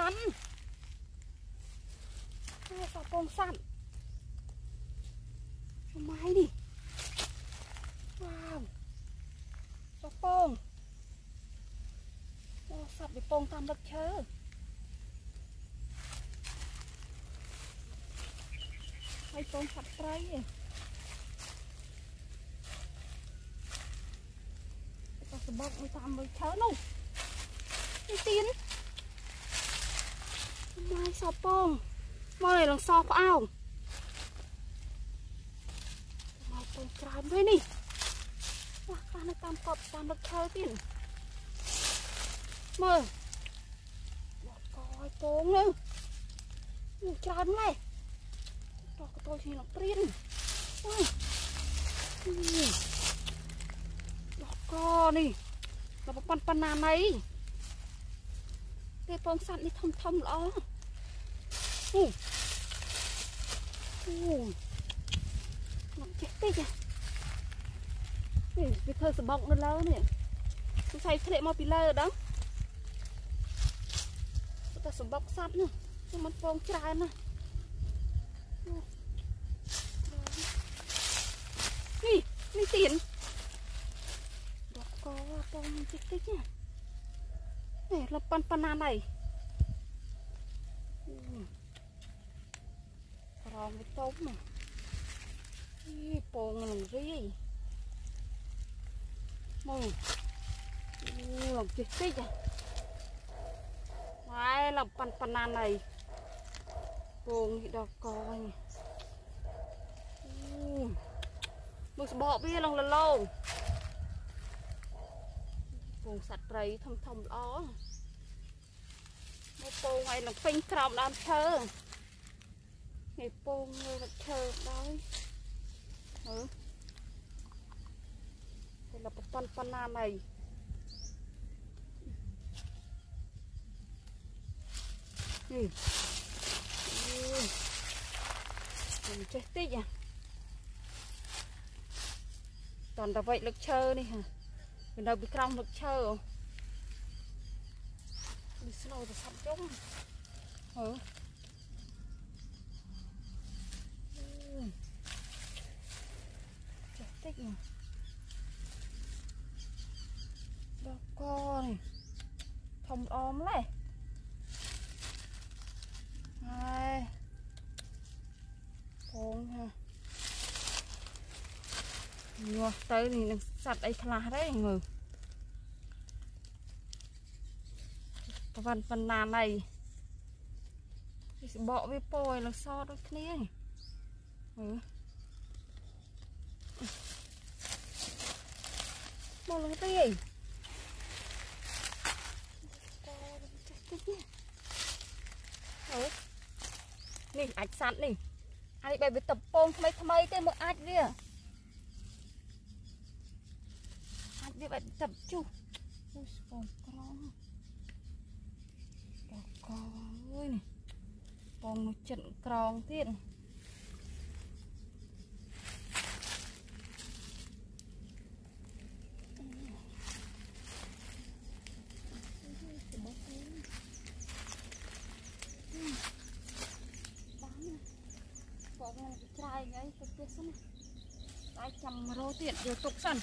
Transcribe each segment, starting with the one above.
sắn sao bông sắn máy đi wow sao bông sạch bị bông tam lực chớ hay bông sạch trái ta sẽ bóc đi tam lực chớ luôn đi tiến mai sao bông mai này là sao có ao mai bông trái với đi wah karena tam lực chớ tiến mơ coi bông nữa trái này cho cái tôi thì nó priên con đi là một con nào này cái bông sẵn đi thông thông đó nó chết tích à cái thơ sờ bọng nó lâu nè tôi xay thế mà bị lơ đó ta sờ bọng sẵn nè nhưng mà bông trái nè đi tiền đó có bông tích tích nha này là pan này còn cái tôm mà bông làm gì mông làm tích tích à đấy là pan này bông thì đó coi một bộ bia lòng là lâu bông sạch rầy thông đó một bông này là phanh tròn đam thơ này bông là thơ đấy đây là một pan này chết tích à toàn là vậy lực chơi đi hả mình đâu bị cong lực chơi đi slow rồi sắp chống chết tích mà đó con thông ôm này hai con ha nhua tới thì sạch ấy khá đấy người phần nào này bỏ với pôi là so đôi kia bỏ lông tì nè ạch sẵn nè anh bây tập pông thay cái một ạch đi à đi bạn tập chu con ơi này con nó trận crong thiết con trai ấy cái kia sân ai chầm rô tiện rồi tục sân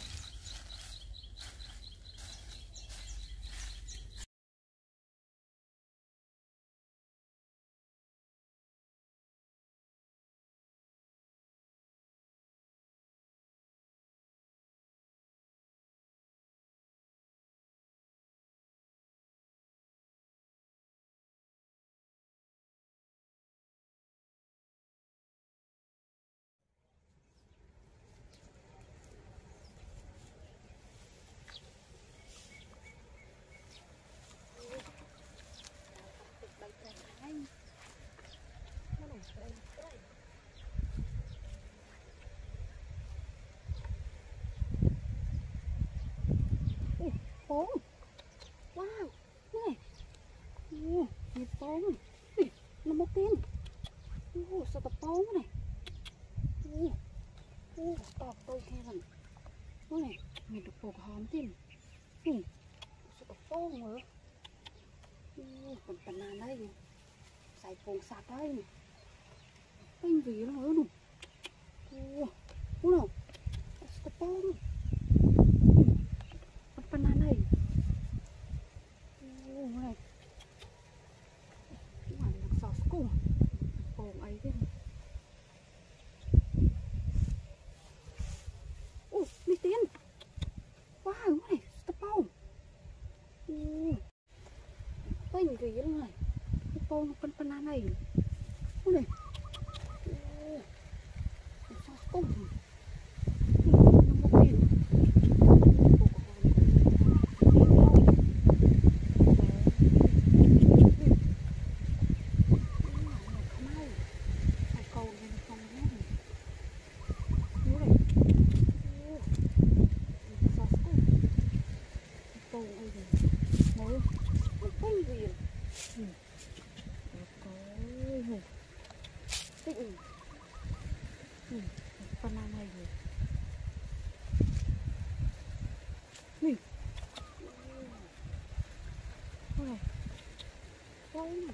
bông wow này nhịp bông nó một tiên sao tập bông này tọt tôi khe rằng này mình được bột hòm tiên sao tập bông nữa còn phần nào đây xài phồng sạc đây anh vì nó nữa nè nào stop con phần nào này này hoàn là sò cùng phồng ấy thế mi tiến wow này stop con anh vì nó này con phần nào này này sò cùng phần này rồi này này quay này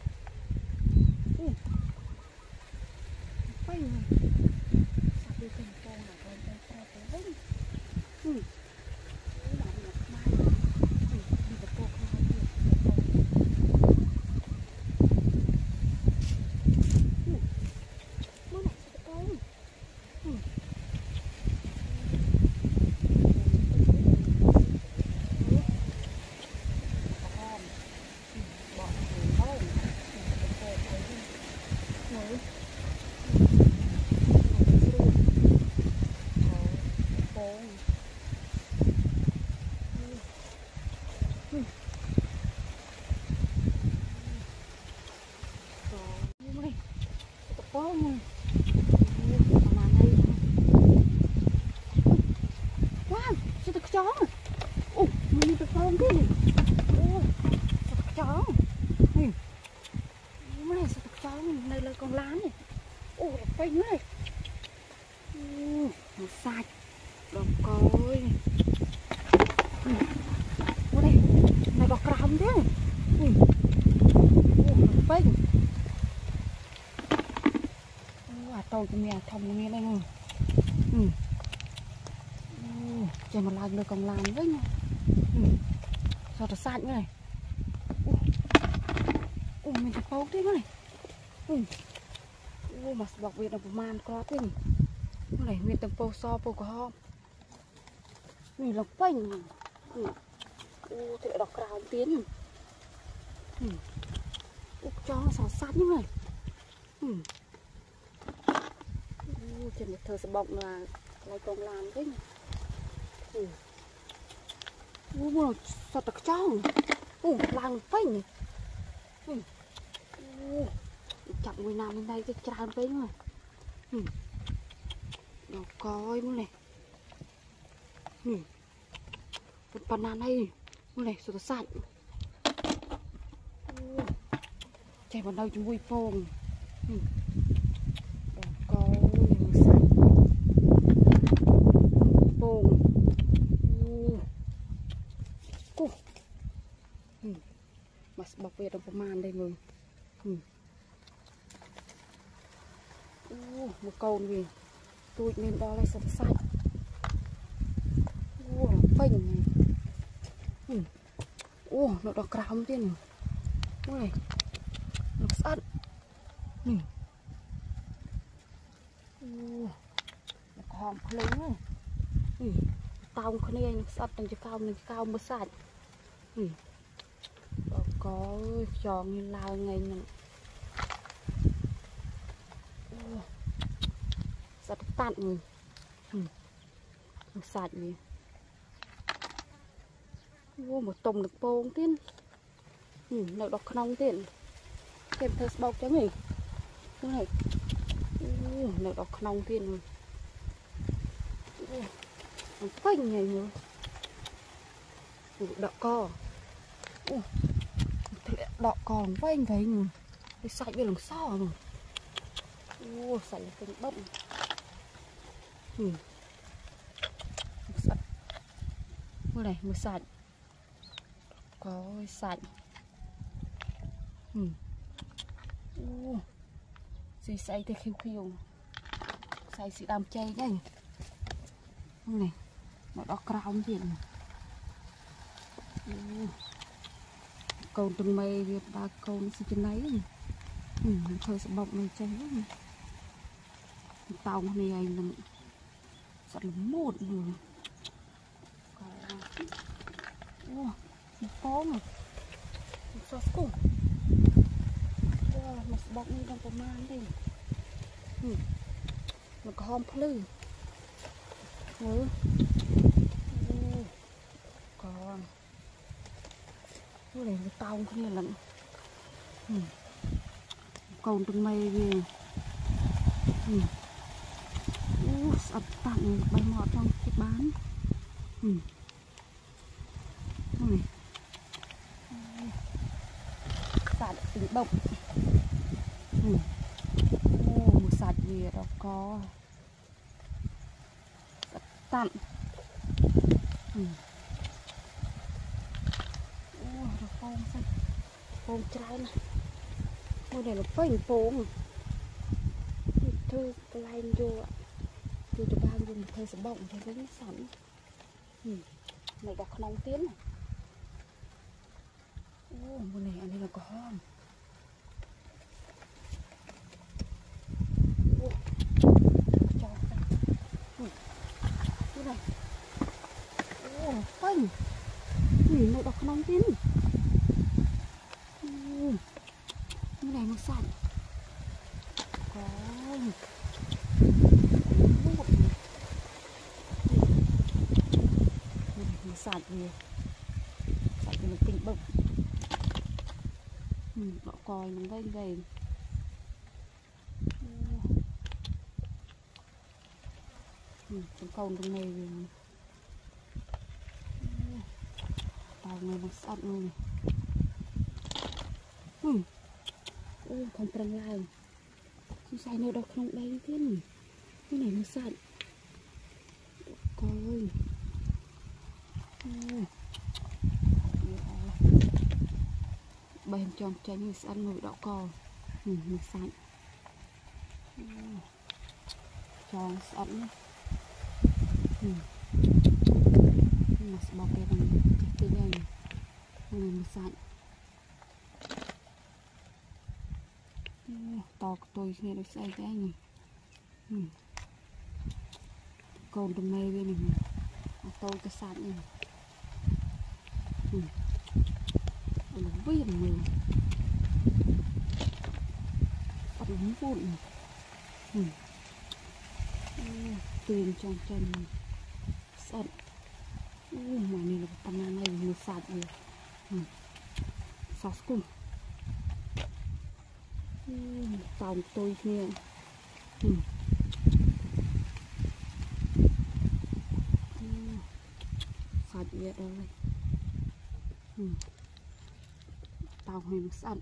quay này sao đi từng con là con ta tới wow sao được chó mình được con thế này sao được chó này sao được chó này là con lá này quay nữa này nó sạch đồng coi đây này bọc rầm thế quay tôi cũng nghe thông nghe đây nè trời mà làm được còn làm với nha sao nó sạch này mình phải phâu thế này mà bọc việc là một màn có thế này mình tầm phâu so phâu có hôm mình lọc phanh thì lại đọc rào tiến cho nó sò sạch như này trên một thời sẽ bọng là lại còn làm thế này mua sao tật trong làm phanh chậm người nào bên đây cái tràn tới rồi nó coi muốn này một phần nào đây muốn này sao sạch chạy vào đâu chúng vui phồng bọc về trongประมาณ đây người một con gì tôi nên đo lại sạch sạch phình này nó đỏ cám thế này nó sạch nó hòm lớn này tao không này nó sạch thành cao mới sạch có tròn như lao ngày nè sạch tặn người sạch gì một tùng được bông tiên nó đọc nông tiền kèm theo bọc cho mình này nó đọc nông tiền rồi phanh này nữa đọ co đọ còn với anh thấy nè cái sạch về lòng so rồi sạch là từng bông sạch này mới sạch có sạch Xì xay thì khiêu khiêu xay xì đam chay đây này nó đỏ cào gì này câu từng mây việt ba câu nó xì chân lấy thôi sẽ bọc này chay lắm tàu này anh là sạch lắm một rồi phóng à sao cũng một bọc này đang có man đây nó có hòm phơi còn cái này cái tàu kia là còn từng mây về sạch tặng bay mọt trong cái bán này sạch tính bông một sạch gì đó có sạch tặng nó phong xanh phong trái này ngôi này là phênh phong thư cái vô ạ từ từ bao dùng thời sẽ bọng cho cái sẵn này đọc nóng tiếng này ngôi này anh đây là có hòm cho cái này phênh nhìn này đọc nóng tiếng ngôi này nó sẵn có sạch gì nó tinh bụng nó coi nó gây gầy cái con trong này tàu này nó sạch luôn không trăng lại không sai nơi đâu không đây thế này cái này nó sạch coi bên trong trái như ăn người đỏ cò mình sạch tròn sẵn mà bọc cái bằng cái này mình sạch to tôi nghe được say cái này còn tầm này bên này tôi cái sạch này nó viền mình bắt đúng vụn tiền trong chân sạch mà này là tầm này mình sạch rồi sạch cùng tàu tôi nghe sạch vậy đâu tàu hình sạch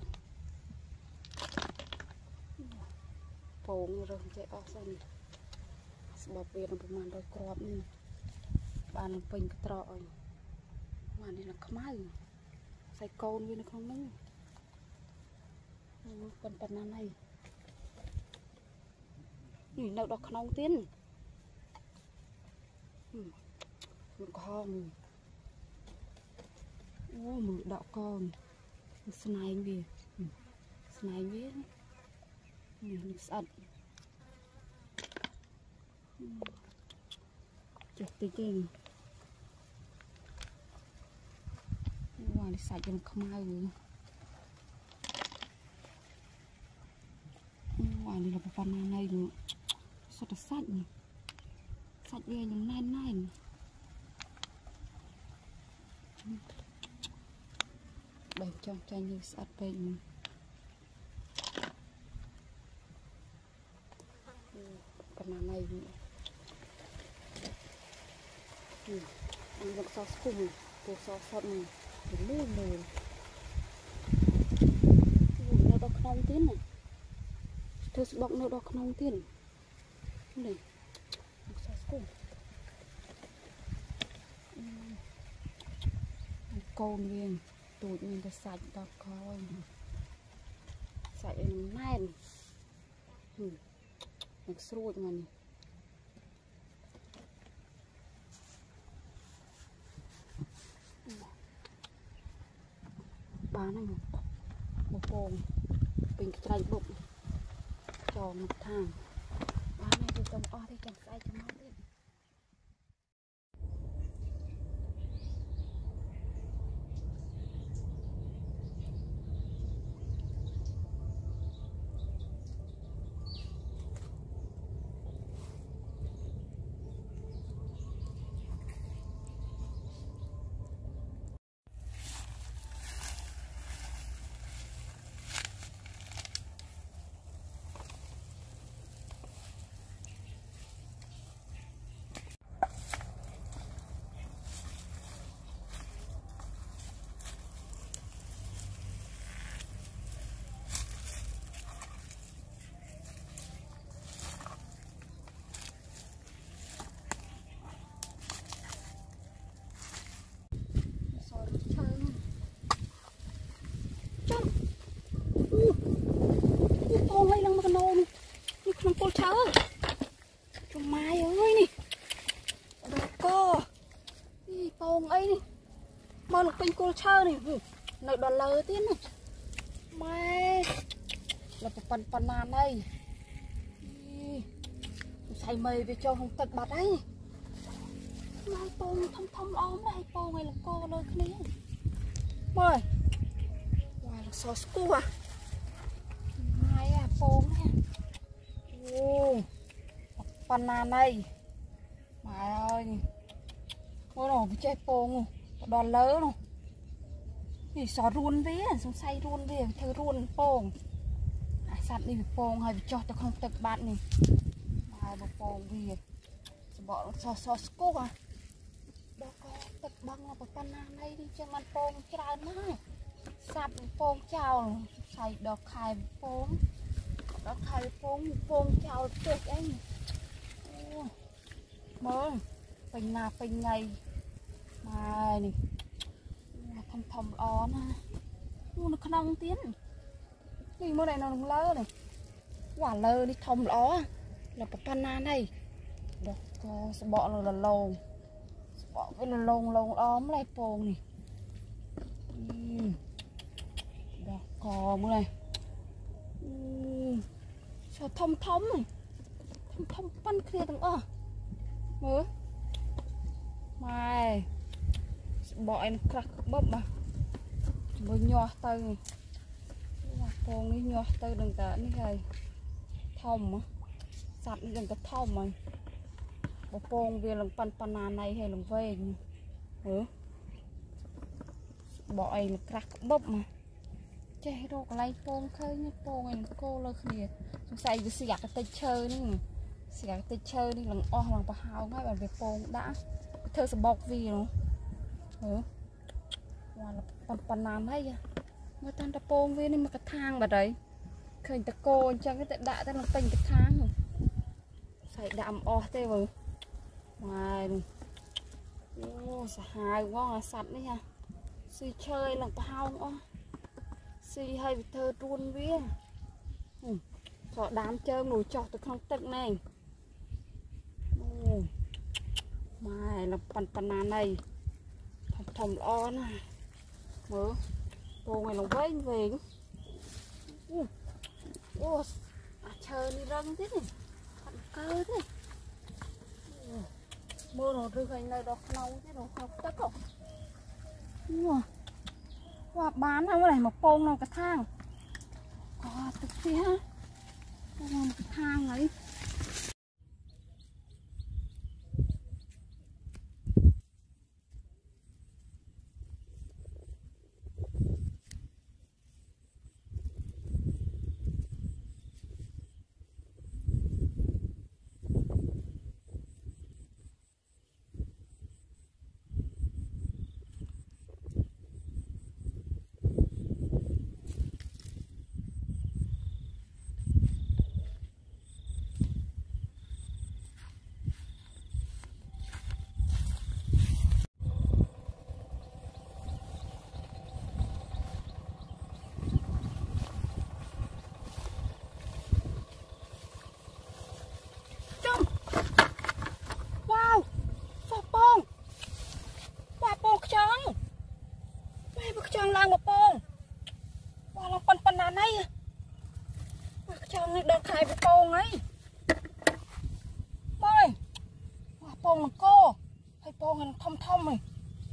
phồng rồi chạy off sân bọc về nóประมาณđôi crop này bạn nó pin cái trọi mà này là không ai xay côn với nó không nóng phần phần này nhìn đâu đó không tiến một con một đậu con snai về snai về nó sạch chụp tí trên ngoài sạch cho nó không ai rồi ngoài này là một phần này nữa sao nó sạch nhỉ sạch ghê những này này bên trong chai như sạch bên phần này nữa ăn được sauce cùng từ sauce sốt này đến luôn rồi nó đọc nông tiến này thôi bọc nó đọc nông tiến này sauce cùng câu viên tụt mìnhจะsạch đọc coi sạch em nè được sôi mà bán này một bồn bình chạy bụng cho một thang bán này thì tầm o thì chẳng sai cho nó đi Con hay lăng mà con nôn đi con cô cháu trong mai ơi nè đó co đi con ấy nè mà lục pin cô cháu này này đoàn lơ tiến này mai là một phần phần nào đây xài mây về cho không tật bạt ấy mai con thông thông óm này con này là cô nơi cái này mời ngoài là sò scu à pông nha, pan này, mày ơi, cô nó bị chơi pông, đòn lớn luôn, thì xỏ ruôn vía, xong say ruôn vía, thưa ruôn pông, sạt đi bị pông hay bị cho tao không tật bạn này, mày bị pông vía, bỏ xỏ scoop à, đó có tật băng là pan này đi cho ăn pông cái này, sạt pông chào, say đọt khai pông. Đó thay phôn chào tuyệt anh mơ phình là phình ngày mà này thầm thầm ó nè nó không tiến thì mơ này nó lơ này quả lơ đi thầm ó là một pana này đó sẽ bỏ là lồng bỏ cái là lồng óm lại phồng này đó cò mưa này sao thông này thông pan kia từng mưa mày bỏ em crack bóp mà mới nhỏ từ con đi nhỏ từ đừng cả như này thông sạch đừng có thông mà bỏ con về lần pan này hay lần về bỏ em crack bóp mà chơi đồ lấy pông khơi như pông này cô lơ khìa xài cái xì gạt tay chơi đi xì gạt tay chơi đi lần bằng bà hào ngay bàn về pông đã thơ sẽ bọc gì nó ngoài là pan làm hay người ta đã pông về nên mà cái thang vào đấy khơi ta cô cho cái đại ta làm tình cái thang xài đạm tê rồi ngoài hai quá sạch đấy nha xì chơi lần bà hào xì hay bị thơ ruôn vía cho đám chơi nổi trọt từ không tận này mai là pan này thầm lo này mở cô này là vây về chơi đi răng thế này thằng cơ thế mưa nó rơi hành này đó nâu thế nó không tất không và bán không này một pông nào cái thang thực tế ha một cái thang ấy งมันโก้ให้โปงกันทอมเลย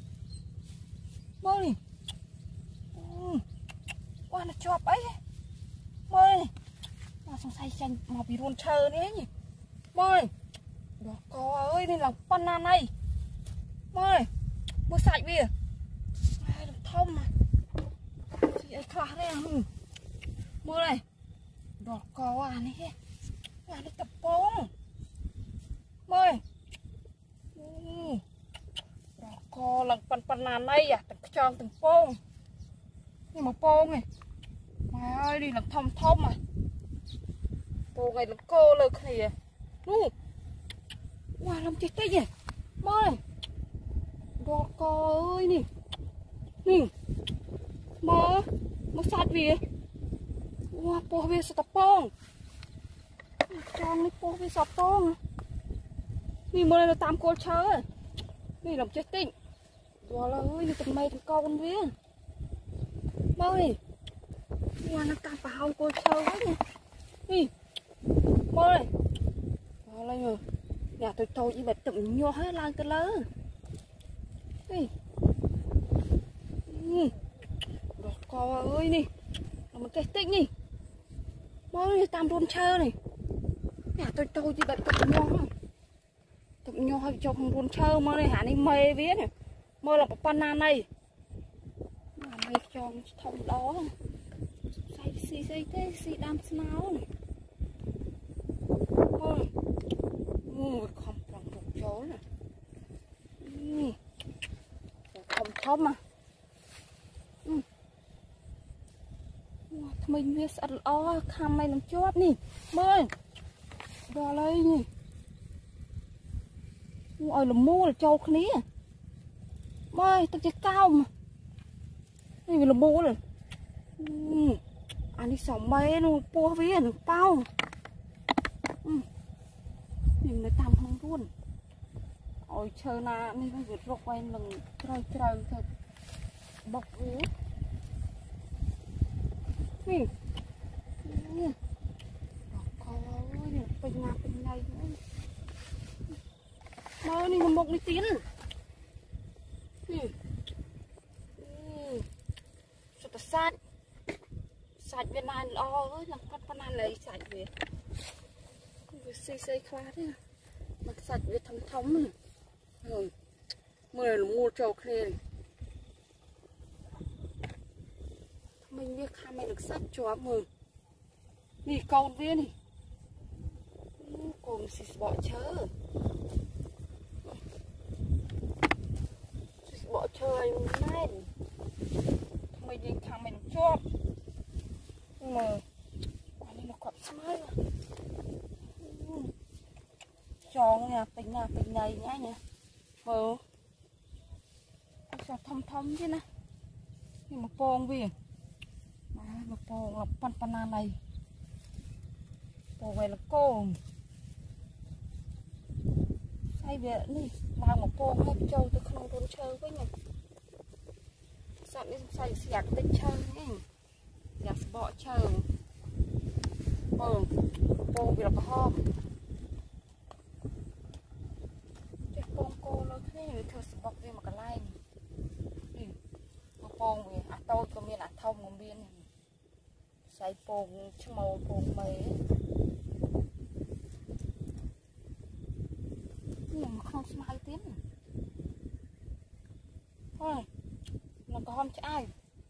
mời qua nó chọp ấy mời mà xong say chanh mà bị run chờ đấy nhỉ mời đó có ơi nên là banana này mời mua sạch bìa ai được thông mà chị ấy khá đấy mời này đó có này tập bông mời co lần banana này à tròn từng bông nhưng mà bông này mà ơi đi làm thông mà bông này là cô lực này wow làm chết cái gì mời đó co ơi nè mơ sát về wow po về sao tập bông tròn này po về sao bông nè mơ này là tam cô chơi nè làm chết tinh đó là ơi nè tụi mày tụi con với mời wow nó tam bảo cô chơi quá nè nè mời đó là nhờ nhà tôi như vậy tụm nhô hết lan cái lớn nè đó co ơi nè làm cái tinh nè mời tam rôn chơi này nhà tôi như vậy tụm nhô hơi cho không rôn chơi mơ này hả này mê vía này mơ là một banana này mà mê cho thông đó xay thế xì đam sáo này mơ không bằng một chỗ này không mà mình biết ăn o khăm mày làm chóp nè mơ đó lấy nè ôi là mua là trâu khné mời tao chơi cao mà này là mua rồi anh đi sống mấy nó po với nó bao nhìn người tam không luôn ôi chơi na này không được rọc quay lần trời thật bọc ú nè coi bên này mơ này một đi tiến sao sạch bên này lo ơi là con này lấy sạch về xây khá thế mà sạch về thống này mưa là mua trâu kia mình biết khá mày được sạch cho mừng nì con viên này cùng xịt bỏ chớ bỏ chơi này mình đi thằng mình chốt mà quả này nó quặp smile tròn nha bình này nhá nhỉ sao thâm chứ nè nhưng mà pong vì mà pong là banana này pong này là cô say về đi mang một pong hay trâu tôi không muốn chơi với nhỉ sao đi say sạc tới chơi nhỉอยากสบอเชิงโป่งbị là ho cái pong cô nó thế này thưaสบอvề mà cái lai mà pong về tôi có miền thông của miền say pong chim màu pong mấy nhưng mà không smile tiếng thôi nó có hôm ai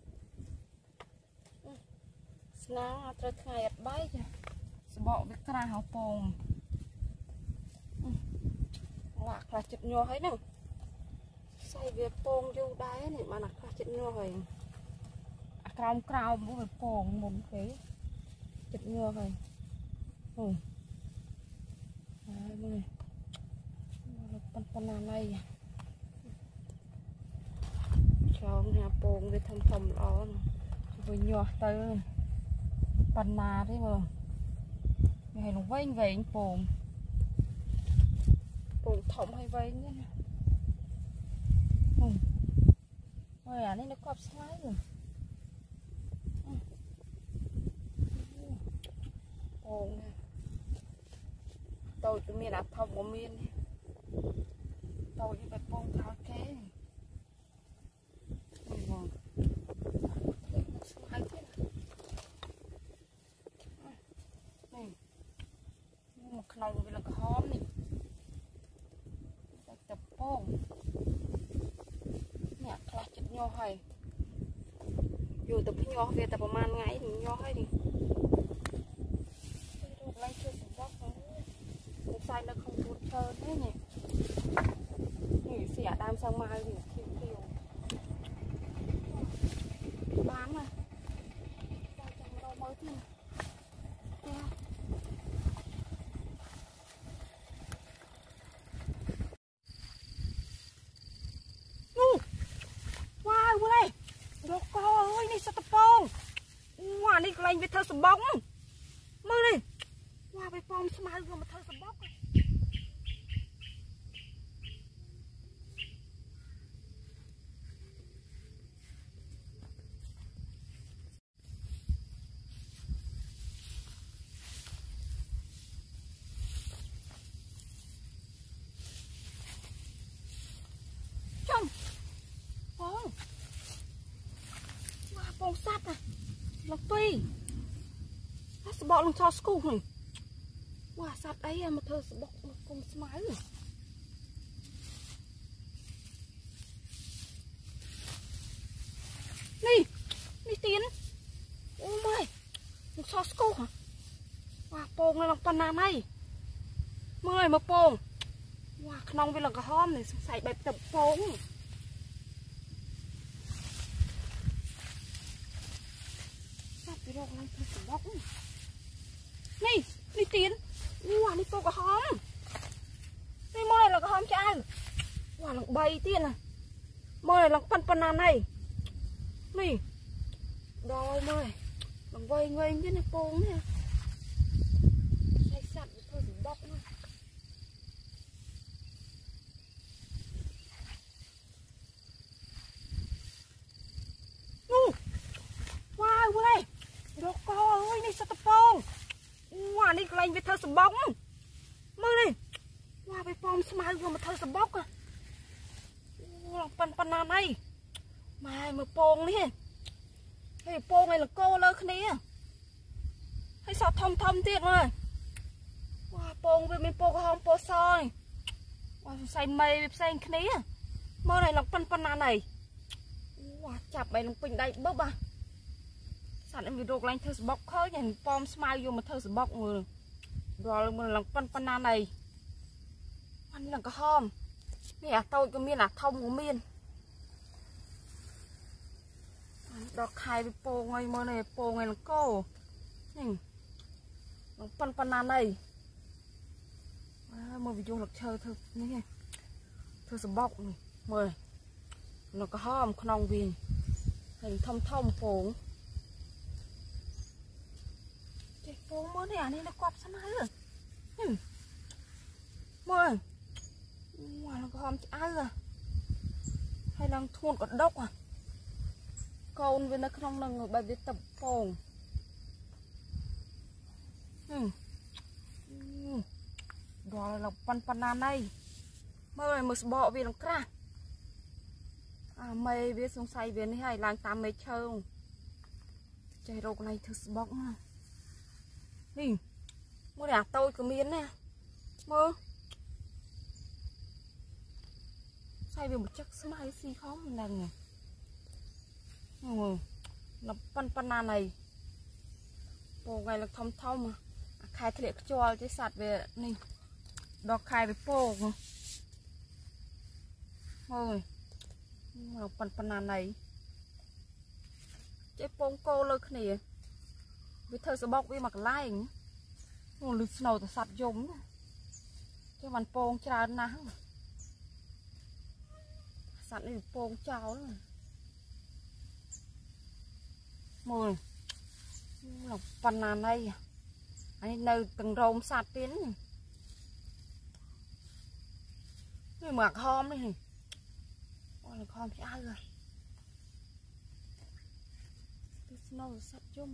nó trở thành một bãi bỏ với cái hào pồng lạc là chụp nhô hết nè xây về pồng vô đáy này mà là chụp nhô rồi cào với pồng một cái chụp nhô rồi này con này cho nhà pồng để thầm đó rồi nhô tới banana đấy mà ngày nó vây về anh pồng thòng hay vây nhá rồi à nên nó cọp xoáy rồi pồng tôi miền là thông của miền tôi đi bật bông tháo ké này ngon hay thế này một nòng vì là khó này tập bông nhạc là chật nho hay dù tập nho về tập man ngay thì nho hay đi lấy chưa sủng bóc nữa sai nó không tuột trơn thế nhỉ nghỉ xẻ đam sang mai thì kiều bán mà ra trong đâu mới thì wow đây đồ co ơi này sao tập bông ngoài này lành về thơ sủng bóng mơ đi wow về bông sao mai mà thơ sủng bóc bông sắt à lọc tuy nó sẽ bỏ lông cho school này wow sắt ấy mà thơ sẽ bỏ cùng smile rồi đi tiến ôi mày lông cho school hả wow bông này lọc panam này mời mà bông wow nong với là cái hôm này xài bẹp tập bông này đi tiến wow đi cô có hóm đây mơ này là cái hóm cho ăn wow là bay tiên à mơ này là pan này này đôi mơ là vây ngay với này bông nè say sẵn thôi dùng bọc nữa wow vô đây đồ co ơi này sao tập bông wow này lành về thơ sầm bóng mơ đi wow về bông sao mai mà thơ sầm bóc à wow pan này mai mà bông đi hay bông này là cô lơ khné hay sao thông tiệt rồi wow bông về mình bông không bông soi wow xay mây xay khné mơ này là pan này wow chạp mày nó bình đây bớt à sản em video lanh thơ bọc khơi nhìn pom smile vô mà thơ bọc người rồi mình làm pan này anh là cái hôm nè tôi cái miên là thông của miên đọt khai với po ngay mơ này po ngay là cô nhìn pan này mà video là chơi thơ này thơ bọc này mời nó có hôm không viên hình thông phố phố mới này này nó quặp sao này rồi mời ngoài nó có hôm ai rồi hay đang thôn còn đốc à con với nó không năng bài viết tập phố đó là pan này mời một bộ về nó ra mày biết xong say về này hay làm tam mấy trâu chạy rộng này thử bóng đi mua đạc tôi cứ miếng nè mơ say về một chắc smile xì khó mình lần này là pan này bộ ngày là thông mà khai thiệt cho cái sạt về này đọc khai với po rồi pan này cái bông cô lơ này với thơ sẽ bọc với mặt lai một lít snow từ sạt giống cho bạn bông trà nắng sạt này bông cháo rồi mồi là pan này anh nơi từng rôm sạt tiến này mặc hôm này là con thì ai rồi snow sắp chung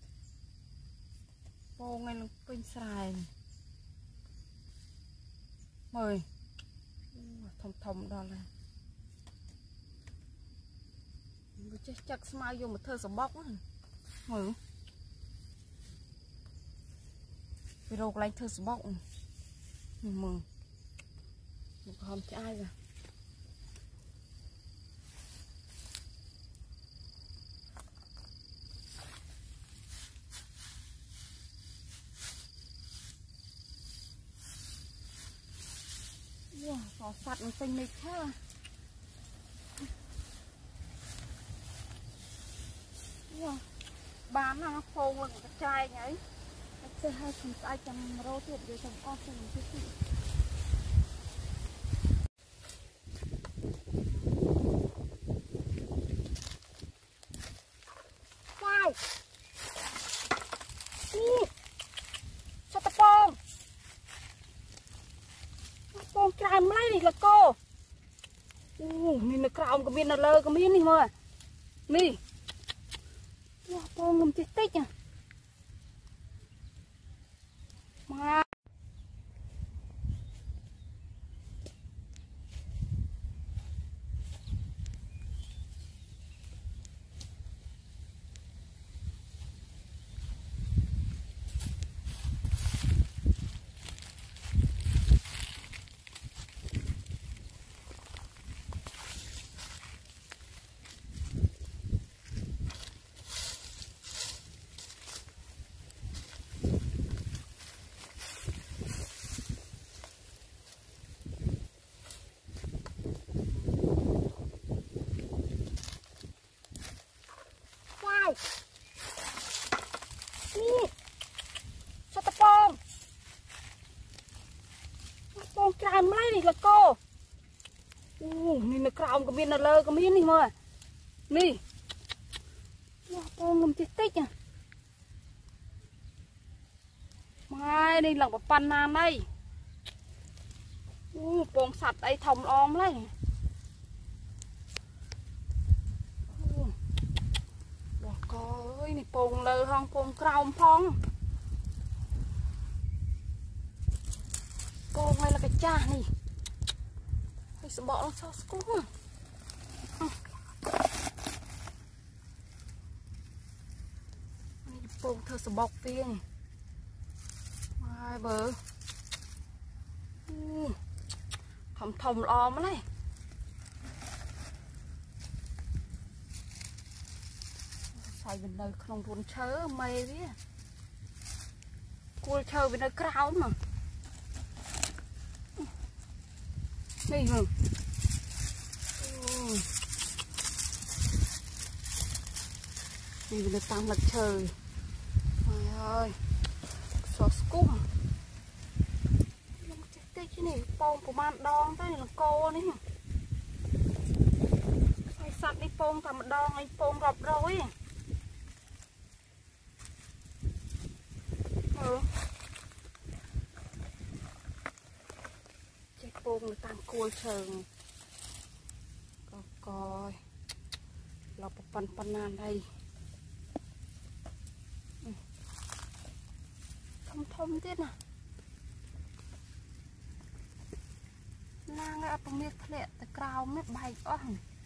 bô ngay là pin xài mời thầm đó là chắc smile vô một thơ sờ bóc á video lại thơ sờ bóc mừng một hôm cho ai rồi có sạch một tinh lịch ha bán nó khô hơn cái chai nhảy sẽ hai phần ai chăm rô thiệt để chăm con cho mình thích wow sao ta bông trà mấy này là cô mình nó cào cái miếng nó lơ cái miếng này mà nè bông ngâm chết tích à mà trà mấy này là cô mình nó cào cái miếng nó lơ cái miếng này mà nè bông ngâm chết tích à mai đây là một pan nam đây bông sạch đây thòng om đấy cô ơi này bông lơ hông bông cào phong cô hay là cái cha này hay sẽ bỏ nó sao cũng bông thơ sẽ bọc phía này hai bờ thòng om này xài bên đây không run chớ mây với cua chơi bên đây cao mà đây hả đi tăng mặt trời trời ơi sốt cung cái này bông của man đòn tới là cô đấy sạch đi bông thầm đòn ấy bông rập rồi bông người tăng cua sờn coi lọc pan nan đây thâm tiết nè nang cái áp miết lẹ tại cào miết bay quá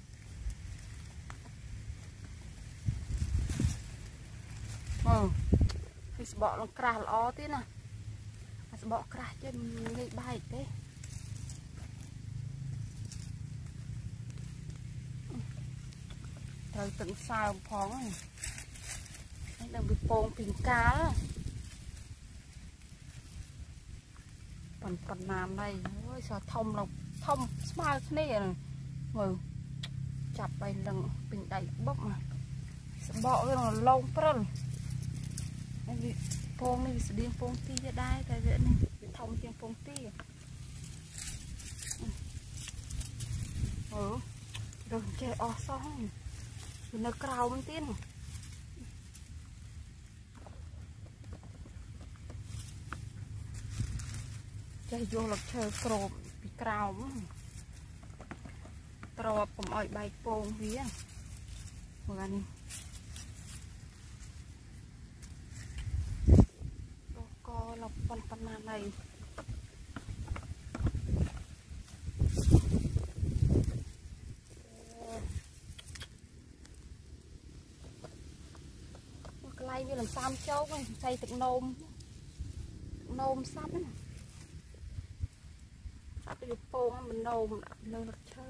thì bỏ nó cào ó tiết nè bỏ cào trên người bay thế thời tận sao phóng này đây là bị bông bình cá phần làm này ôi sao thông smile này chặt bay lần bình đầy bốc mà bỏ cái nó lâu rồi đây bông này sẽ điên bông ti ra đây tại vì này bị thông trên bông ti rồi chơi o xong nó cào bên tiên chơi vô là chơi cột bị cào tròผมเอาใบโป่งเวียเหมือนนี้ก็เราปันมาใน như là sam châu xây từng nôm sắp ấy sắp đi phong mình nôm nơi được chơi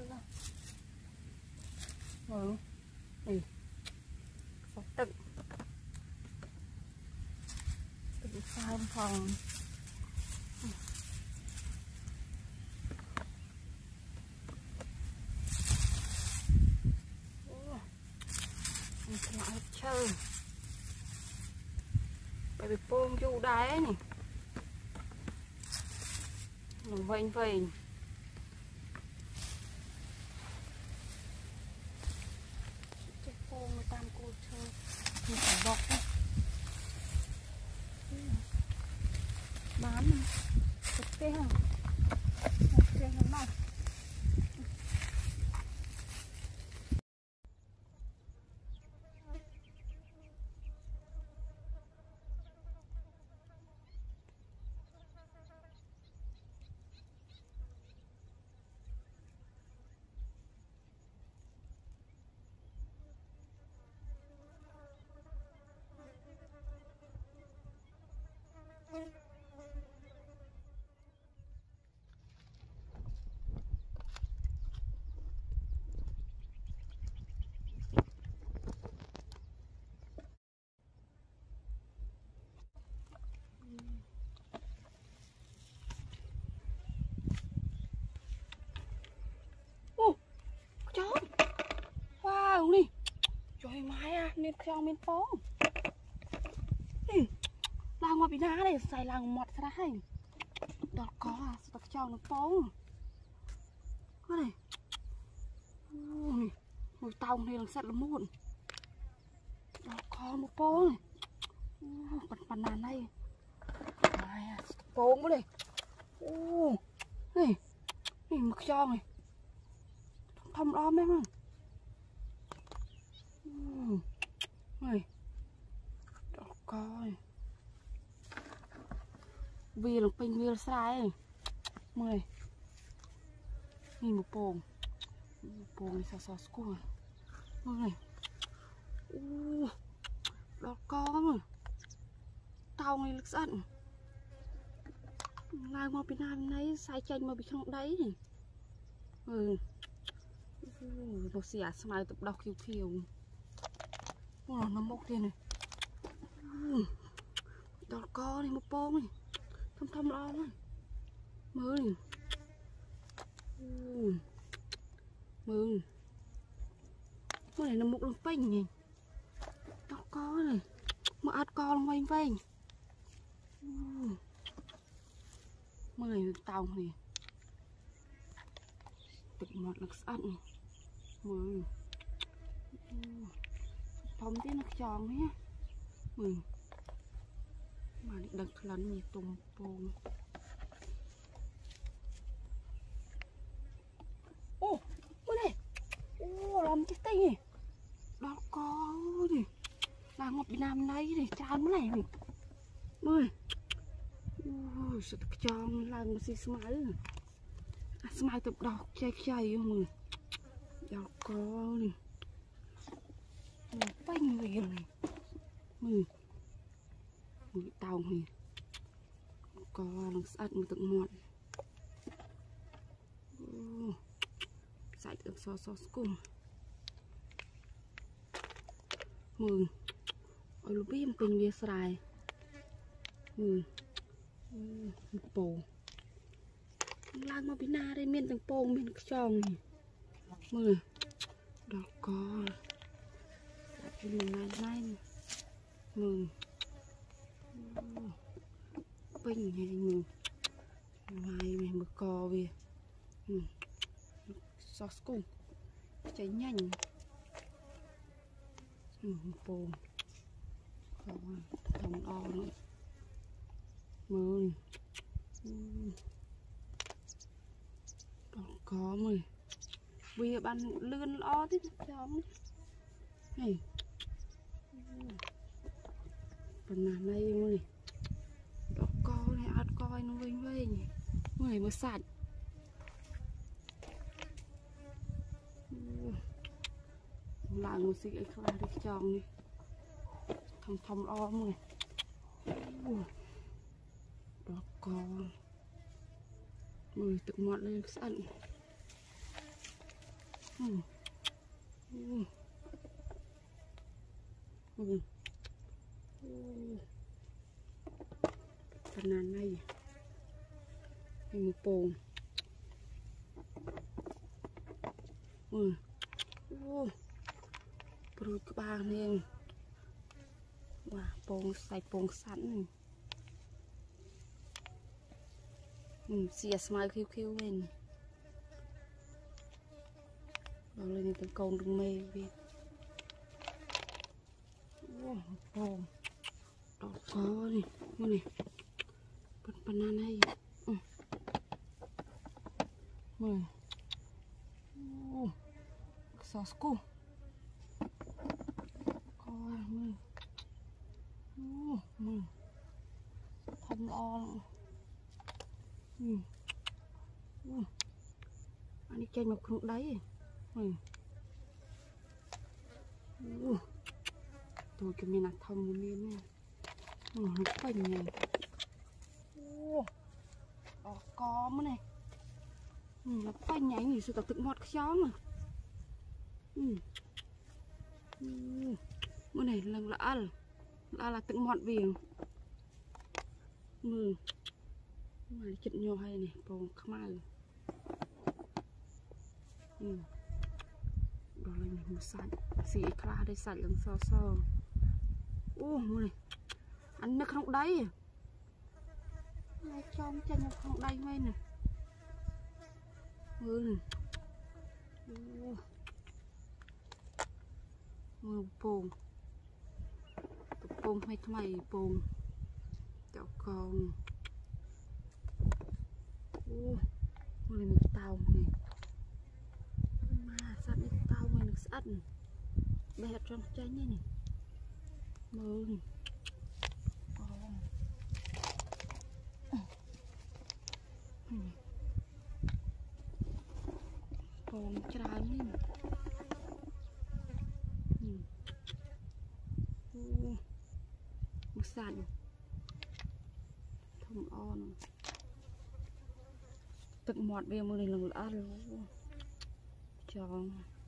này tự sao phòng lại chơi bởi vì phong du đáy này vênh vênh cái phong người tam cô chơi mình phải bọc đấy bán ok không ok không nào chó wow nè trời mái à nên theo miền phố làng ngoài bị ná này xài làng mọt ra hay đọt có à đọt tròn nó phố cái này mùi tàu này là sạch là muộn đọt có một phố này phần nàn đây này phố mới đây này này mực tròn này thầm ôm em không này đọt coi vì là pin vì là sai mười nhìn một bồn này sao school này đọt con mà tàu này lực giận lai mà bên nam này sai chanh mà bị trong đấy nó xỉa smile tập đọc khiêu khiêu nó mốc tiền này đọt co này một bông này thâm lo này mới này mới này là một đồng phanh này đọt co này một át co quanh vênh mới tàu này tự một lực ăn này mười phong tí nó tròn nhé mà đừng lần nhịp tùng bồn mới này làm cái tay này đó có gì là ngọc Việt Nam đây này tràn mới này mười sự tròn là một xí smile tập đọc chay mười đó có này phanh về này mười tàu này có nó sạch một tận muộn sạch được so cùng mười ở lúc em tình về xài một bồ lang mà bên na đây miền từng bông miền tròn này mười đó có mình này mười pin này mười ngày mình bực cò về sauce cùng cháy nhanh bồn thòng o nữa mười đó có mười bây giờ bạn lươn lo thế chóng này phần nào này mười đó co này át coi nó vinh vinh mười mới sạch lại một xí ấy không được tròn đi thầm o mười đó có mười tự mọt lên sẵn phần nan này một bồn rồi các bạn nên bồn xài bồn sẵn xìa smile khiêu khiêu lên rồi lên từng con đừng mê về bồn đó có này này phần này mười sauce củ coi mười thân o anh đi chơi một khúc đấy tôi cho mình là thông một miếng này nó phình này có mà này nó phình nhảy gì sự tập tự mọt chó mà bữa này lần là tự mọt viền mà chật nhiều hay này bông khmai đó là mình một sạch xì kha đây sạch lần so này ăn nước không đấy ai trong chân nó không đây ngay nè bông bông hay mày bông chảo con này một tàu này mà sao đây tàu này được sẵn bẹt trong chén như này còn trái này một sàn thông on tận mọt về một lần ăn luôn cho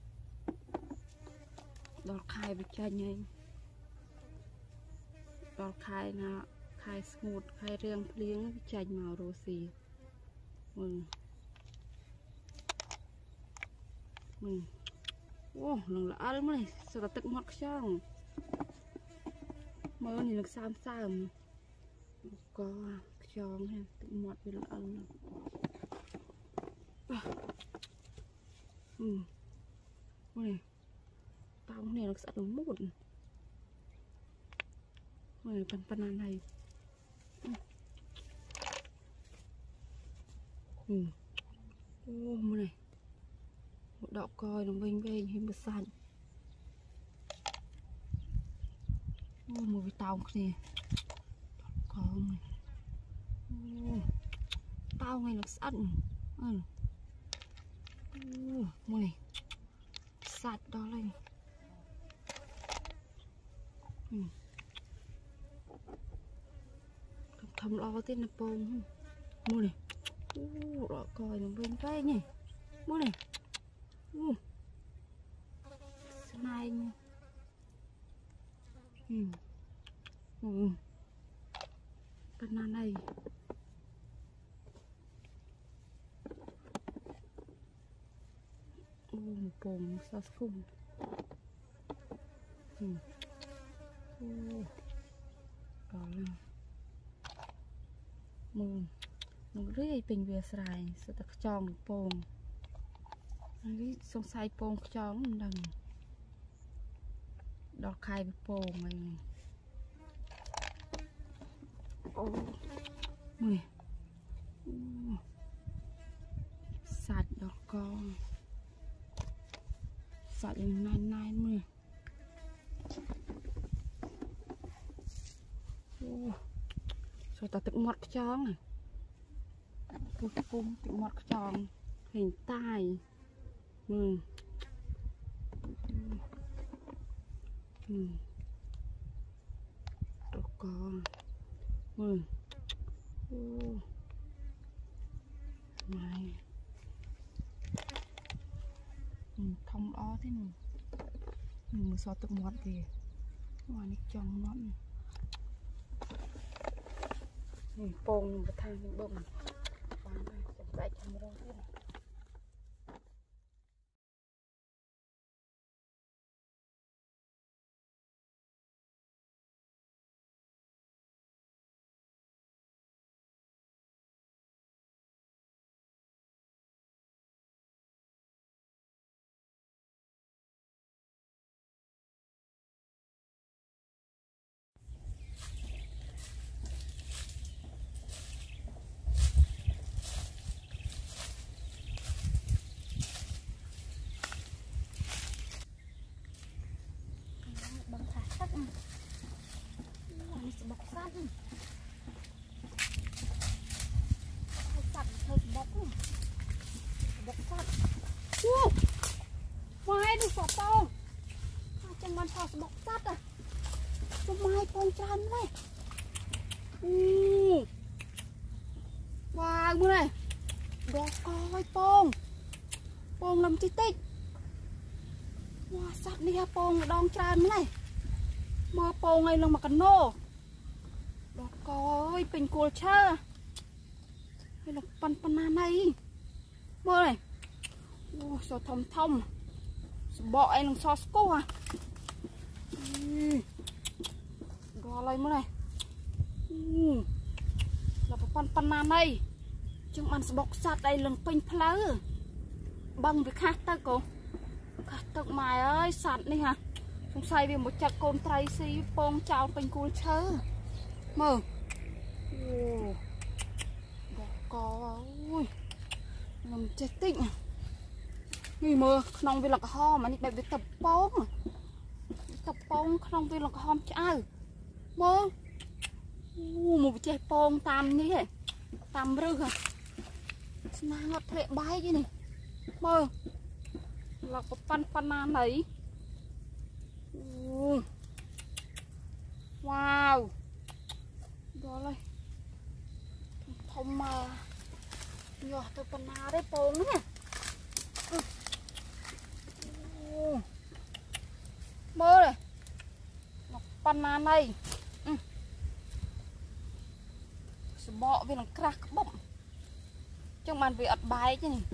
đọt khai với chanh nhanh đọt khai là khai smooth khai riêng liếng với chanh màu rô xì lần là ăn này sao là tận mọt xong mơ này được sam có tròn hay tận mọt về là ăn này tao này nó sẽ đúng một này phần này này một đậu coi nó vinh vinh hay một sàn một cái tàu này còn tao này nó sẵn này sạch đó lên thầm lo tên là bông mua này đỏ coi nó bên tay nhỉ mua này này banana này một bông sao phun đó là nó rơi bình về sài sẽ tập tròn bông cái sông say bông tròn đằng đọt khai với bông này sạch đọt con sạch lên nai mười rồi ta tự mọt tròn này cung tự mọt tròn hình tai con mày thông ó thế này mình so tập mọt thì ngoài này trong mọt mình pông một thang mình bông bán này sẽ đại trong đâu thế này bằng thả sắt này sẽ bọc sắt sắt hơi bọc sắt ngoài đi sọt to chân ban thò bọc sắt à cho mai con tràn này wow bữa này đó coi pong làm chi tích wow sắt đi ha pong đong tràn này mơ pong này là mà cần nô đó coi bình cua chơ hay là pan này mơ này so thông bọ anh làm so sco à gò lấy mơ này là pan này chúng ăn bọc sắt đây lần pin phá bằng việc khác ta cô tật mày ơi sạch đi hả không say vì một chặt con trai xí pong chào pin cua chơ mơ có ui làm chết tịnh nghỉ mơ không vì là ho mà đi bài việc tập pong không vì là ho chả mơ một trái pong tam như thế tam rư hả nàng ngọt lệ bay chứ này mơ là có pan này wow đó đây thông mà nhỏ từ pan đấy pong nhá mơ này pan này bọ vì là crack bụng trong màn vì ật bài chứ này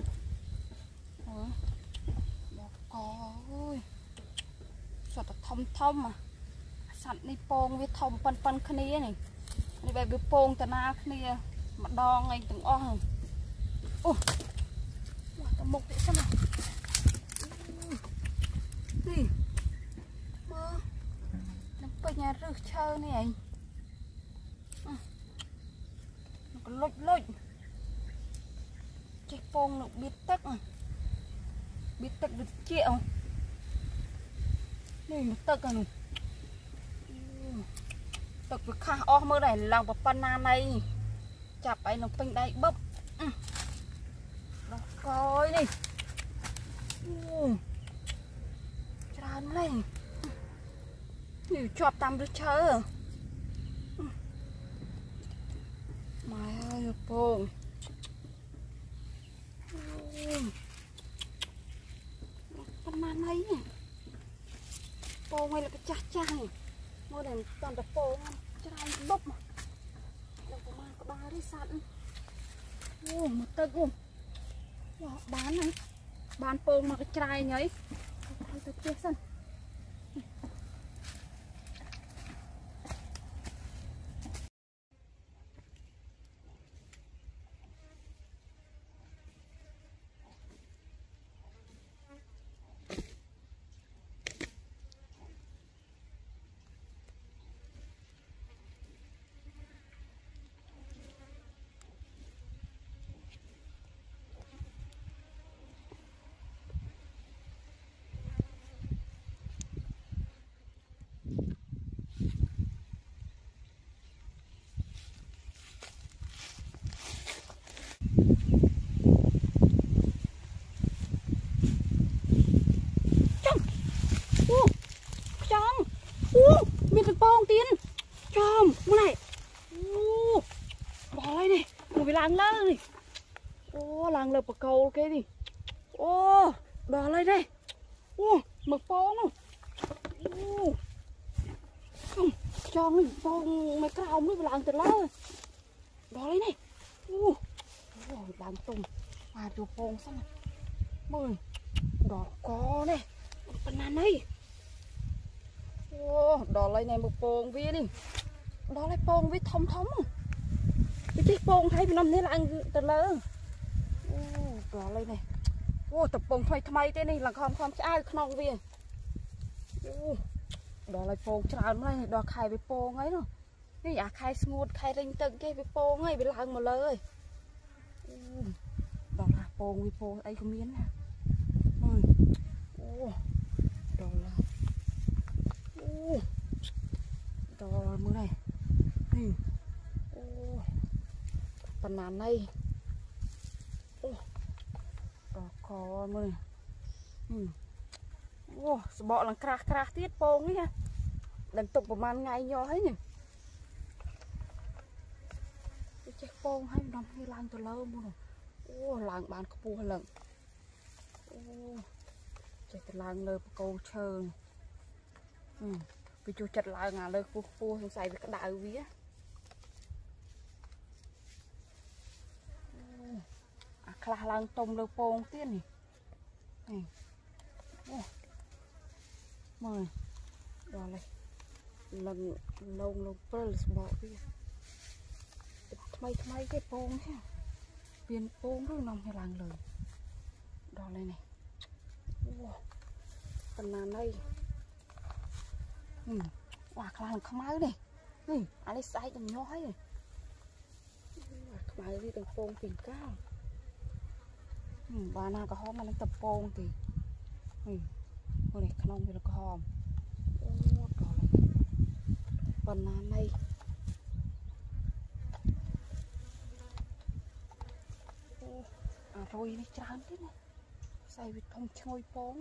có ơi sao thông mà sẵn đi pong với thông pan khné này đi về với pong tà na khné mà đo ngay từng o hồng tao mục vậy sao này gì mơ nó bây nhà rực chơi này anh nó có lôi trái pong nó biết tắc được triệu này một tắc à tắc với khá mơ này lòng vào pan này chạp ấy nó pin đây bấp đó coi đi tràn này nhiều chọp tạm được chơi mày ơi pong pan này pong hay là cái cha này mua đèn toàn là pong trai bốc mà đâu có mang có ba đi sẵn một tấc bán này bán pong mà cái trai nhấy thôi tôi chia sân làng lơ này ô làng lơ bờ cầu cái gì ô đỏ lên đây ô mực phong không ô không cho mình phong mấy cái ống mới làng từ lơ đỏ lên này ô làng tùng mà đồ phong xong mười đỏ có này phần nan này ô đỏ lên này một phong viên đi đó là phong với thông thống cái chiếc phong thấy năm nay là ăn từ lớn đó lên này ô tập phong thay thay thế này là con ai không về đó là phong chào này đó khai với phong ấy rồi cái giả khai smooth khai linh tận cái với phong ấy với làng một lời đó là phong với phong ấy có miếng nè đó là đó là mưa này phần nàn này đó có mưa này bọ là cra tiết phong ấy nha đừng tục một màn ngày nhỏ ấy nhỉ check phong hay nằm hay lang từ lâu mua rồi làng bán có bùa lợn chạy từ làng lơ câu chờ vì chú chặt lại ngà lơ cua không xài với cái đại vía khla làng tôm lơ phong tiên này mời rồi này lần lông pearl bỏ đi thay cái phong chứ viên phong rất nồng hay làng lơ đó này này phần nào đây hoặc là không ai này anh lấy sai tầm nhói này không ai đi tầm phong tìm cao bà nào có hôm mà nó tập phong thì hồi này không thì là có hòm phần nào đây thôi đi tràn thế này xài vịt không trôi phong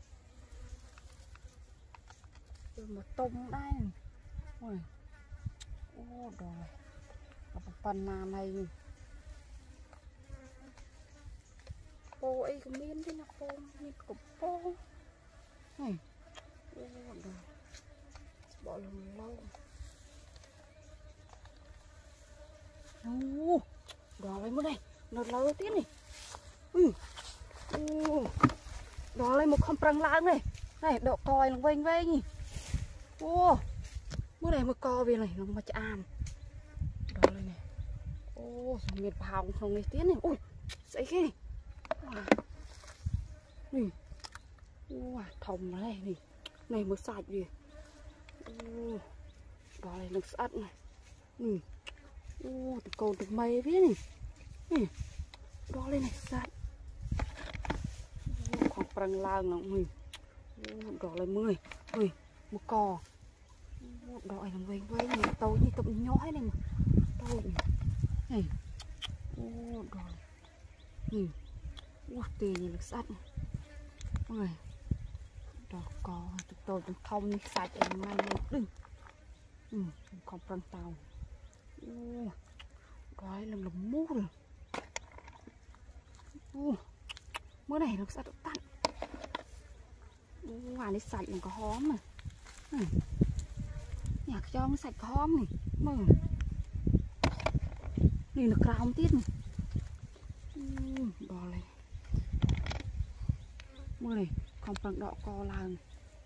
rồi mà tôm đây rồi rồi một phần nào này cô ấy có miếng thế nào cô miếng cục cô này rồi bỏ lồng lâu đó lấy một này nó lâu tiếp này đó lấy một con prang lang này này độ coi là vênh nhỉ bữa này một co về này nó mà chạm đó lên này miệt vào không này tiến này ui dậy khi này thòng này này mới sạch gì đó này nước sạch này từ cầu từ mây biết này đó lên này sạch con prang lang nó đó lên 10 một cò đòi làm vây này tàu như tụi nhói này mà tàu này đòi tiền như lực sắt này đó cò tụi tôi tụi thông như sạch ở ngay đừng còn prang tàu đói làm mút rồi bữa này lực sắt tắt ngoài đi sạch còn có hóm mà nhạc cho nó sạch có hóm này mừng này được rau tiết này bò này mưa này còn bằng đọ co làng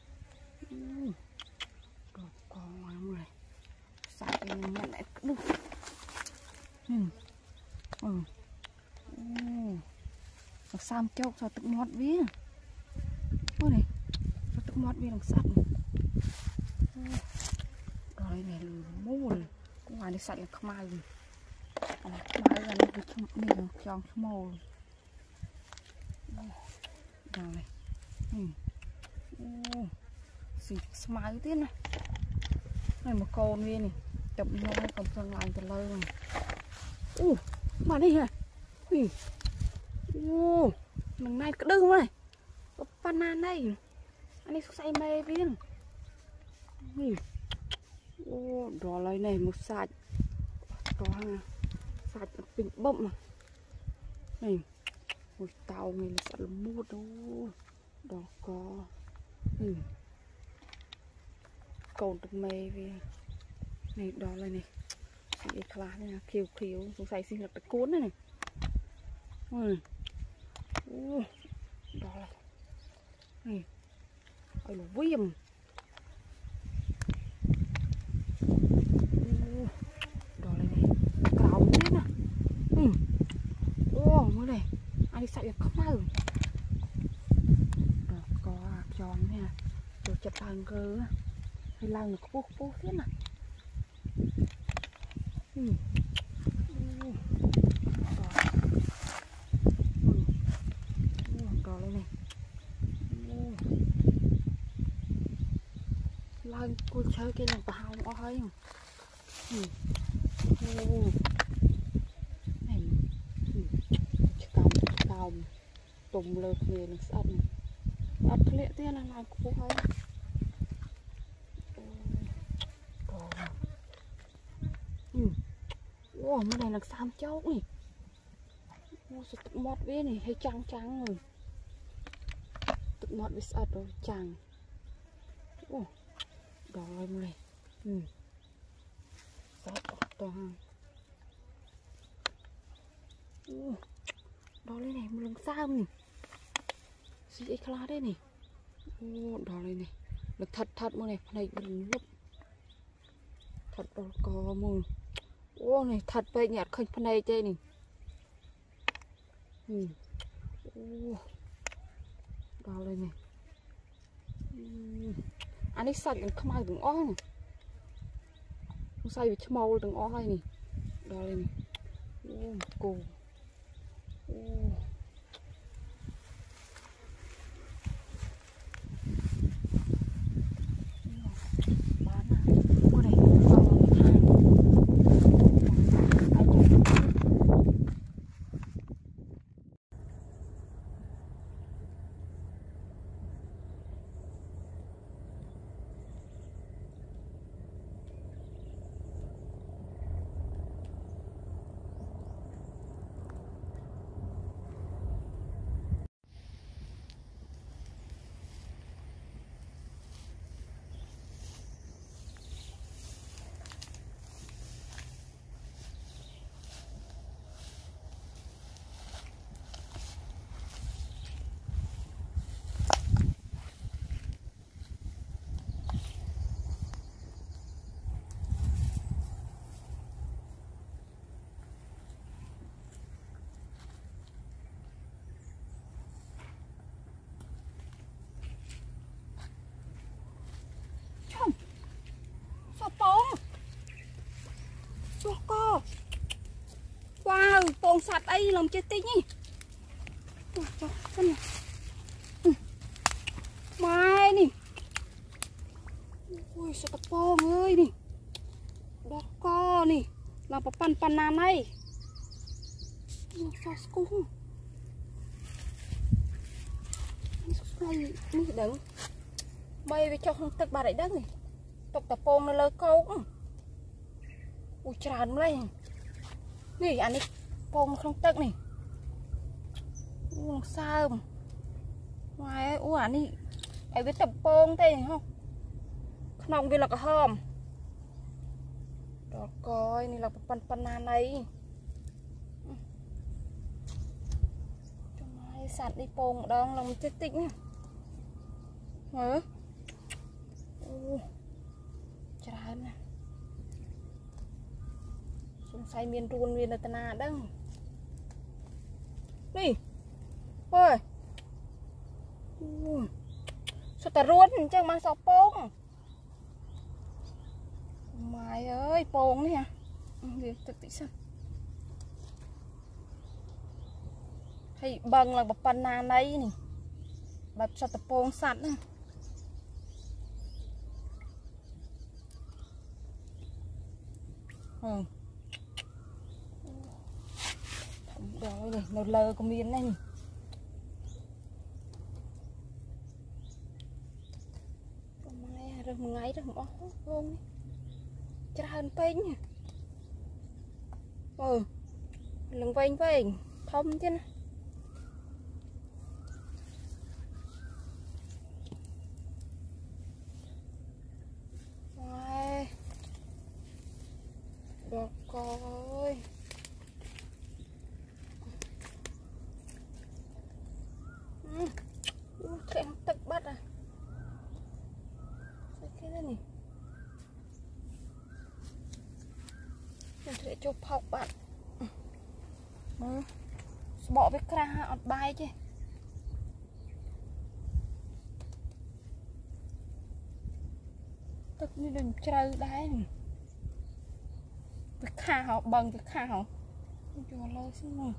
đọ co mưa này sạch nhận lại được sam chốc cho tự mót vía mưa này cho tự mót vía bằng sạch rồi này mù này cũng ngoài đi sạch là không ai gì máy ra nó cứ mình tròn màu rồi này xịt smile tiếp này này một con viên này chậm nhau còn sang lại từ lâu này mà đây hả lần này cái đừng này có banana đây anh ấy say mê viên đó lấy này một sạch đó ha sạch bình bông mà này ôi tàu này là sạch là mua đâu đó có cồn được mê về này đó là này chị khá này khiêu khiêu sông say sinh lực được cuốn này này đó là này ôi là viêm đó là này cào thế nè ô mới này anh sạch được không nào đó có tròn nè rồi chặt hàng cơ hay là người cô thế nè đó lên này lên cô chơi cái này vào oi này cào tùng lợt về là sạch ắt lệ thế là làm cô hay wow cái này là sam chấu này mua sự tự mót với này hay trắng trắng rồi tự mót với sạch rồi chẳng đó này sạch toàn đó lên này một lần sam này gì ấy khá đấy này đó lên này là thật thật mua này này mình lúc thật đó có mùi ô này thật vậy nhạt khơi phần này đây này đó lên này anh ấy sạch không ai đừng ói này không say bị màu đừng ói này đó lên này cô cô wow tôm sạch ấy lòng chết tinh nhỉ mai nè ui sao tập po ơi nè đó co nè làm pan pan nam này sao cũng này đi đừng bay về cho không tật bà đấy đất này tập tập po nó lơ câu ui tràn lên nè anh ấy po không tật này sao ngoài ui anh ấy ai biết tập po thế không nòng kia là cái hòm đó coi này là pan pan nam này sạt đi pông đang lòng chết tĩnh hả trái nè xuống say miền ruộng miền là tana đăng đi ôi sao ta ruộng chẳng mang sao pông mày ơi pông nè việc thực tị sao hay bằng là bắp pana này nè bắp sao tập pong sẵn nè rồi này nó lơ con miếng này mai rồi một ngày rồi một hôm tràn pênh lần vênh thông chứ nè được rồi thẹn tức bắt à cái này mình sẽ chụp học bạn bỏ với ra ọt bài chứ tức như đừng chơi đấy với khá họ bằng với khá họ cho lôi xin nè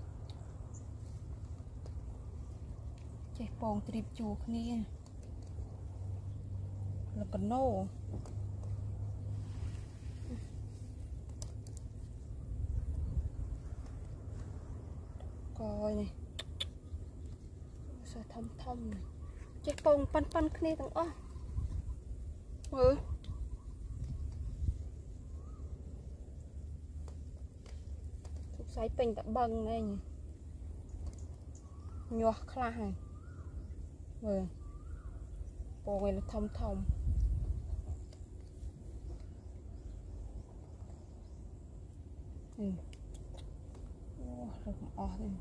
chạy bồn trịp chùa kia là cần nô coi này sao thông này chạy bồn pan kia thằng ó sấy bình đã băng này nhỉ nhọ khla này rồi bộ này là thông được đi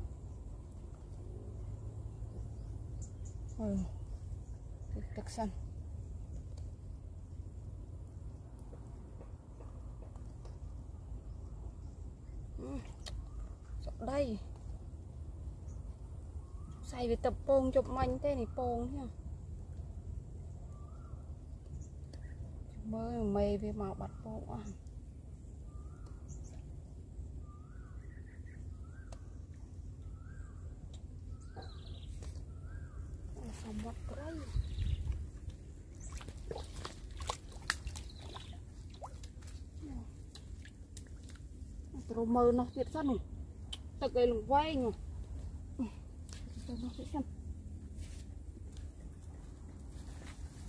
thực sân đây xài về tập pôn chụp manh thế này pôn nha mới mê về màu bạch pôn à xong bắt cái rồi mơ nó thiệt rất này thật cái lùng quay nhỉ nó thiệt